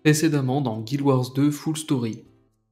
Précédemment dans Guild Wars 2 Full Story.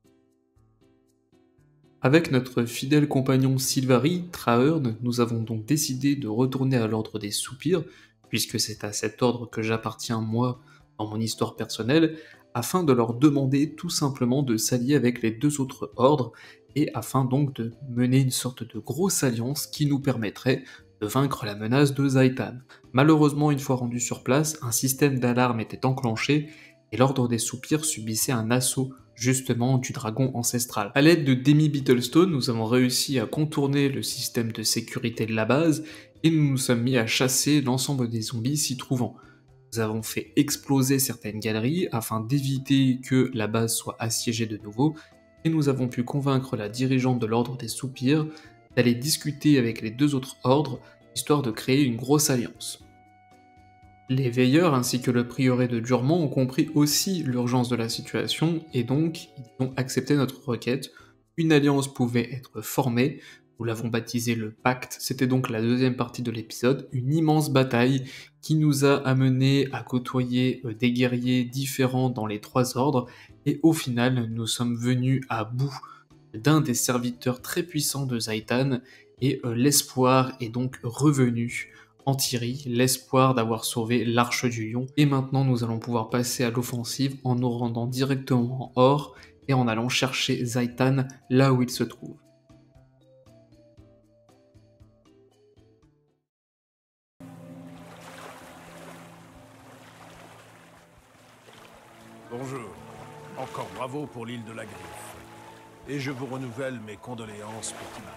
Avec notre fidèle compagnon Sylvari, Trahearn, nous avons donc décidé de retourner à l'Ordre des Soupirs, puisque c'est à cet ordre que j'appartiens moi dans mon histoire personnelle, afin de leur demander tout simplement de s'allier avec les deux autres ordres, et afin donc de mener une sorte de grosse alliance qui nous permettrait de vaincre la menace de Zaitan. Malheureusement, une fois rendu sur place, un système d'alarme était enclenché, et l'Ordre des Soupirs subissait un assaut justement du dragon ancestral. A l'aide de Demi Beetlestone, nous avons réussi à contourner le système de sécurité de la base et nous nous sommes mis à chasser l'ensemble des zombies s'y trouvant. Nous avons fait exploser certaines galeries afin d'éviter que la base soit assiégée de nouveau et nous avons pu convaincre la dirigeante de l'Ordre des Soupirs d'aller discuter avec les deux autres ordres histoire de créer une grosse alliance. Les veilleurs ainsi que le prieuré de Durmont ont compris aussi l'urgence de la situation et donc ils ont accepté notre requête. Une alliance pouvait être formée, nous l'avons baptisé le pacte, c'était donc la deuxième partie de l'épisode, une immense bataille qui nous a amené à côtoyer des guerriers différents dans les trois ordres et au final nous sommes venus à bout d'un des serviteurs très puissants de Zaitan et l'espoir est donc revenu en Thierry, l'espoir d'avoir sauvé l'Arche du Lion. Et maintenant, nous allons pouvoir passer à l'offensive en nous rendant directement en Or et en allant chercher Zaitan là où il se trouve. Bonjour. Encore bravo pour l'île de la Griffe. Et je vous renouvelle mes condoléances pour Tiamat.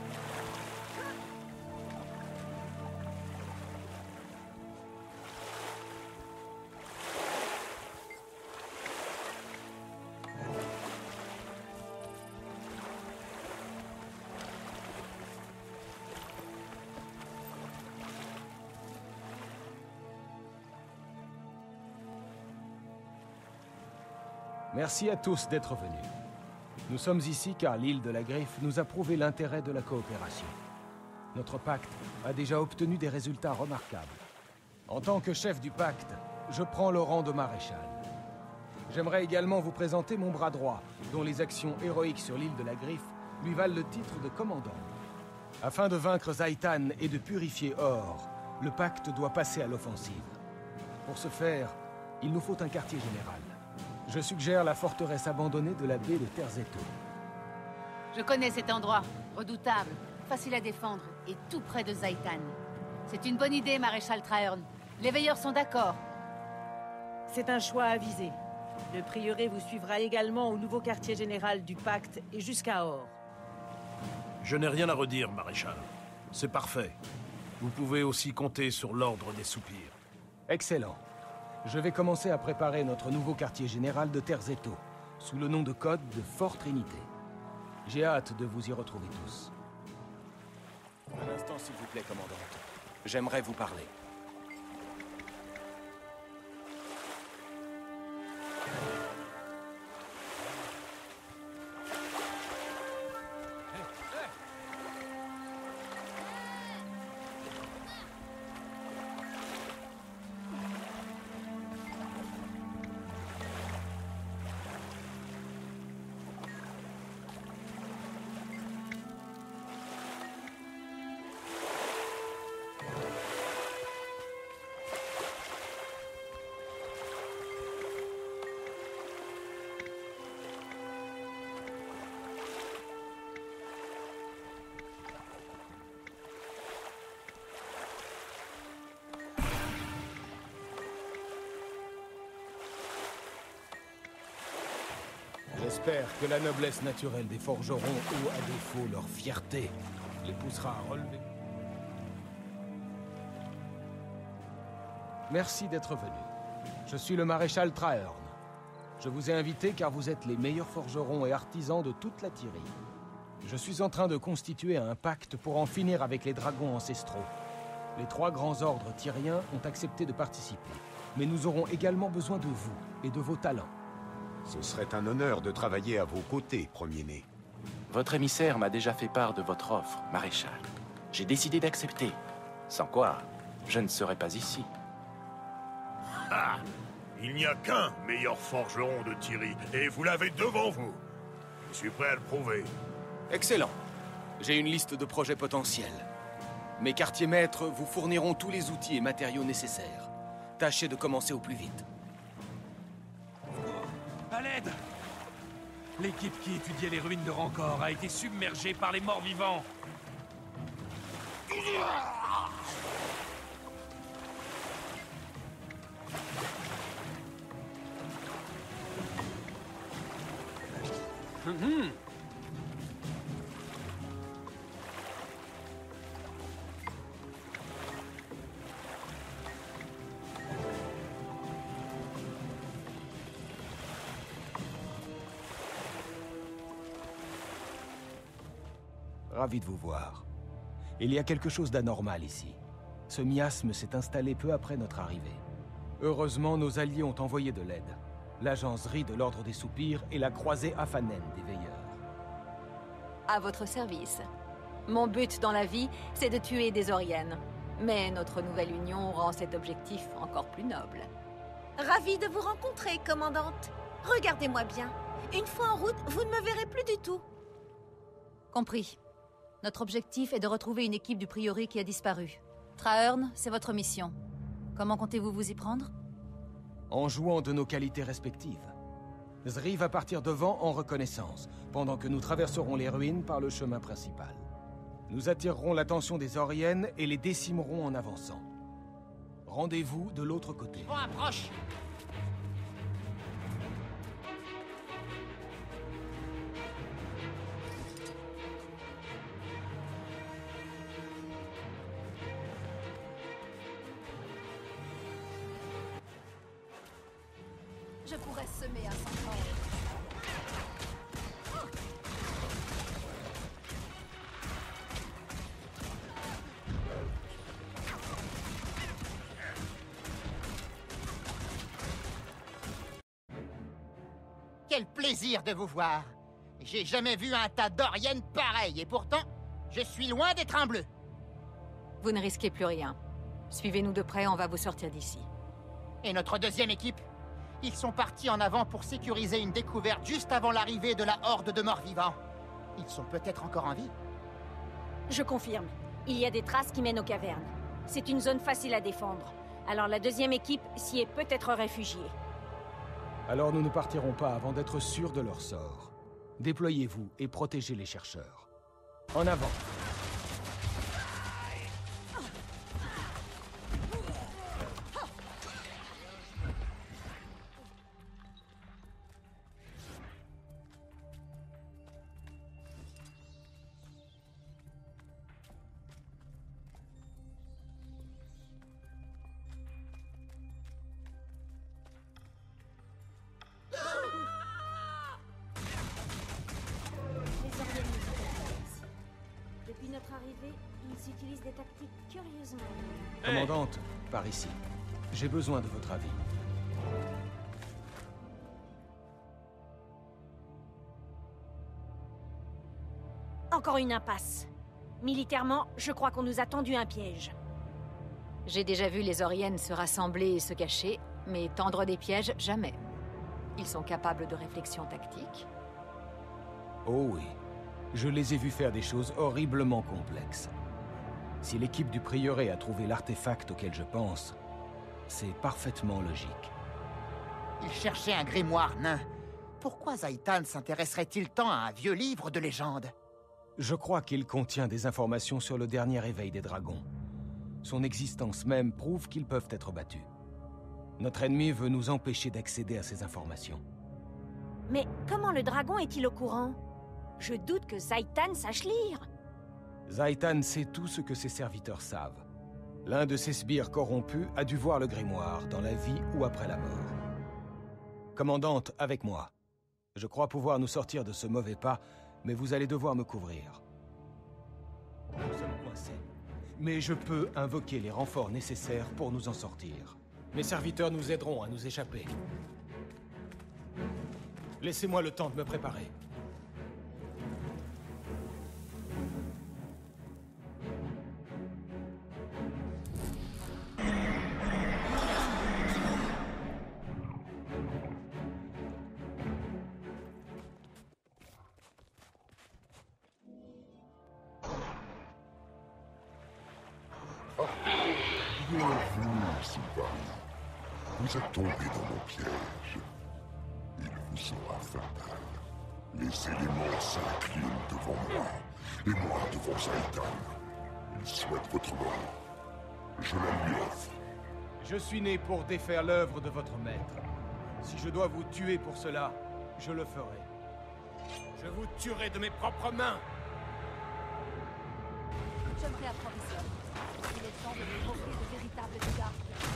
Merci à tous d'être venus. Nous sommes ici car l'île de la Griffe nous a prouvé l'intérêt de la coopération. Notre pacte a déjà obtenu des résultats remarquables. En tant que chef du pacte, je prends le rang de maréchal. J'aimerais également vous présenter mon bras droit, dont les actions héroïques sur l'île de la Griffe lui valent le titre de commandant. Afin de vaincre Zaitan et de purifier Or, le pacte doit passer à l'offensive. Pour ce faire, il nous faut un quartier général. Je suggère la forteresse abandonnée de la baie de Terzeto. Je connais cet endroit, redoutable, facile à défendre et tout près de Zaitan. C'est une bonne idée, maréchal Trahearn. Les veilleurs sont d'accord. C'est un choix avisé. Le prieuré vous suivra également au nouveau quartier général du pacte et jusqu'à Or. Je n'ai rien à redire, maréchal. C'est parfait. Vous pouvez aussi compter sur l'Ordre des Soupirs. Excellent. Je vais commencer à préparer notre nouveau quartier général de Terzeto, sous le nom de code de Fort Trinité. J'ai hâte de vous y retrouver tous. Un instant, s'il vous plaît, commandante. J'aimerais vous parler. J'espère que la noblesse naturelle des forgerons, ou à défaut leur fierté, les poussera à relever. Merci d'être venu. Je suis le maréchal Trahearn. Je vous ai invité car vous êtes les meilleurs forgerons et artisans de toute la Tyrie. Je suis en train de constituer un pacte pour en finir avec les dragons ancestraux. Les trois grands ordres tyriens ont accepté de participer. Mais nous aurons également besoin de vous et de vos talents. Ce serait un honneur de travailler à vos côtés, premier-né. Votre émissaire m'a déjà fait part de votre offre, maréchal. J'ai décidé d'accepter. Sans quoi, je ne serais pas ici. Ah! Il n'y a qu'un meilleur forgeron de Thierry, et vous l'avez devant vous. Je suis prêt à le prouver. Excellent. J'ai une liste de projets potentiels. Mes quartiers maîtres vous fourniront tous les outils et matériaux nécessaires. Tâchez de commencer au plus vite. À l'aide! L'équipe qui étudiait les ruines de Rancor a été submergée par les morts-vivants. Ravi de vous voir. Il y a quelque chose d'anormal ici. Ce miasme s'est installé peu après notre arrivée. Heureusement, nos alliés ont envoyé de l'aide. L'agence RI de l'Ordre des Soupirs et la croisée Afanen des Veilleurs. À votre service. Mon but dans la vie, c'est de tuer des Oriennes. Mais notre nouvelle union rend cet objectif encore plus noble. Ravie de vous rencontrer, commandante. Regardez-moi bien. Une fois en route, vous ne me verrez plus du tout. Compris. Notre objectif est de retrouver une équipe du prieuré qui a disparu. Trahearn, c'est votre mission. Comment comptez-vous vous y prendre? En jouant de nos qualités respectives. Zri va partir devant en reconnaissance, pendant que nous traverserons les ruines par le chemin principal. Nous attirerons l'attention des Oriennes et les décimerons en avançant. Rendez-vous de l'autre côté. On approche! Je pourrais semer un sang. Quel plaisir de vous voir! J'ai jamais vu un tas d'Oriennes pareil, et pourtant, je suis loin d'être un bleu. Vous ne risquez plus rien. Suivez-nous de près, on va vous sortir d'ici. Et notre deuxième équipe? Ils sont partis en avant pour sécuriser une découverte juste avant l'arrivée de la horde de morts-vivants. Ils sont peut-être encore en vie? Je confirme. Il y a des traces qui mènent aux cavernes. C'est une zone facile à défendre. Alors la deuxième équipe s'y est peut-être réfugiée. Alors nous ne partirons pas avant d'être sûrs de leur sort. Déployez-vous et protégez les chercheurs. En avant! Depuis notre arrivée, ils utilisent des tactiques curieusement. Commandante, par ici. J'ai besoin de votre avis. Encore une impasse. Militairement, je crois qu'on nous a tendu un piège. J'ai déjà vu les Oriennes se rassembler et se cacher, mais tendre des pièges, jamais. Ils sont capables de réflexion tactique. Oh oui. Je les ai vus faire des choses horriblement complexes. Si l'équipe du prieuré a trouvé l'artefact auquel je pense, c'est parfaitement logique. Ils cherchaient un grimoire nain. Pourquoi Zaitan s'intéresserait-il tant à un vieux livre de légende? Je crois qu'il contient des informations sur le dernier éveil des dragons. Son existence même prouve qu'ils peuvent être battus. Notre ennemi veut nous empêcher d'accéder à ces informations. Mais comment le dragon est-il au courant? Je doute que Zaitan sache lire. Zaitan sait tout ce que ses serviteurs savent. L'un de ses sbires corrompus a dû voir le grimoire, dans la vie ou après la mort. Commandante, avec moi. Je crois pouvoir nous sortir de ce mauvais pas, mais vous allez devoir me couvrir. Nous sommes coincés. Mais je peux invoquer les renforts nécessaires pour nous en sortir. Mes serviteurs nous aideront à nous échapper. Laissez-moi le temps de me préparer. Bienvenue, Sylvain. Vous êtes tombé dans mon piège. Il vous sera fatal. Les éléments s'inclinent devant moi, et moi devant Zaitan. Il souhaite votre mort. Je la lui offre. Je suis né pour défaire l'œuvre de votre maître. Si je dois vous tuer pour cela, je le ferai. Je vous tuerai de mes propres mains. Je me réapprovisionne. Il est temps de me provoquer de véritables dégâts.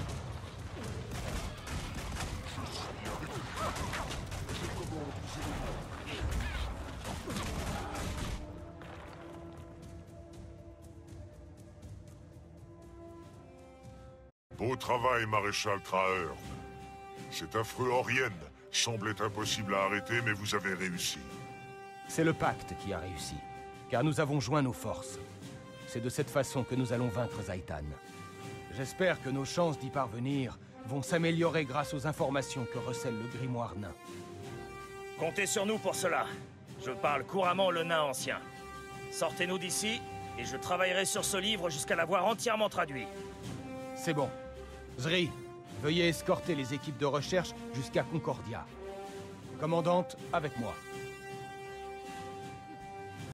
Beau travail, maréchal Traheurn. Cet affreux Orien semblait impossible à arrêter, mais vous avez réussi. C'est le pacte qui a réussi, car nous avons joint nos forces. C'est de cette façon que nous allons vaincre Zaitan. J'espère que nos chances d'y parvenir vont s'améliorer grâce aux informations que recèle le grimoire nain. Comptez sur nous pour cela. Je parle couramment le nain ancien. Sortez-nous d'ici, et je travaillerai sur ce livre jusqu'à l'avoir entièrement traduit. C'est bon. Zri, veuillez escorter les équipes de recherche jusqu'à Concordia. Commandante, avec moi.